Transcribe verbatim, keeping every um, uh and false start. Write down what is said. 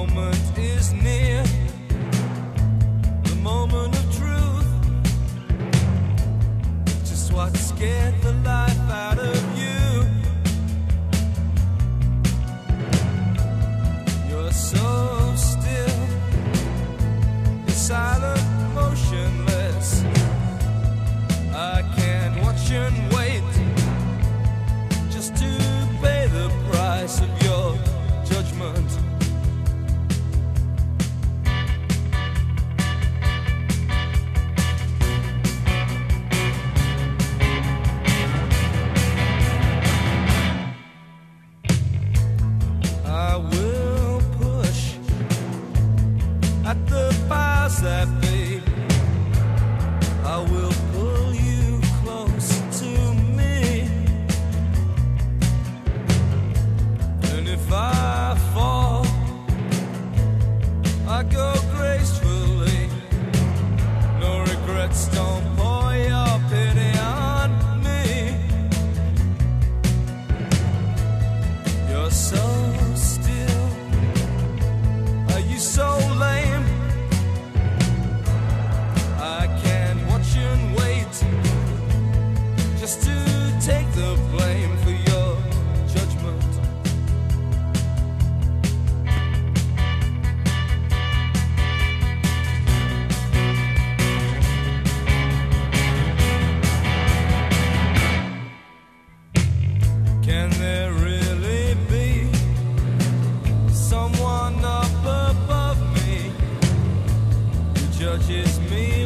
moment is near, the moment of truth. Just what scared the life out of you. You're so still, you're silent, motionless. I can't watch and wait just to pay the price of your judgment. I will push at the bars that fade. I will pull you close to me, and if I fall, I go gracefully. No regrets, don't pour your pity on me. You're so still, are you so lame? I can't watch and wait just to take the blame for your judgment. Can there really be someone up above me who judges me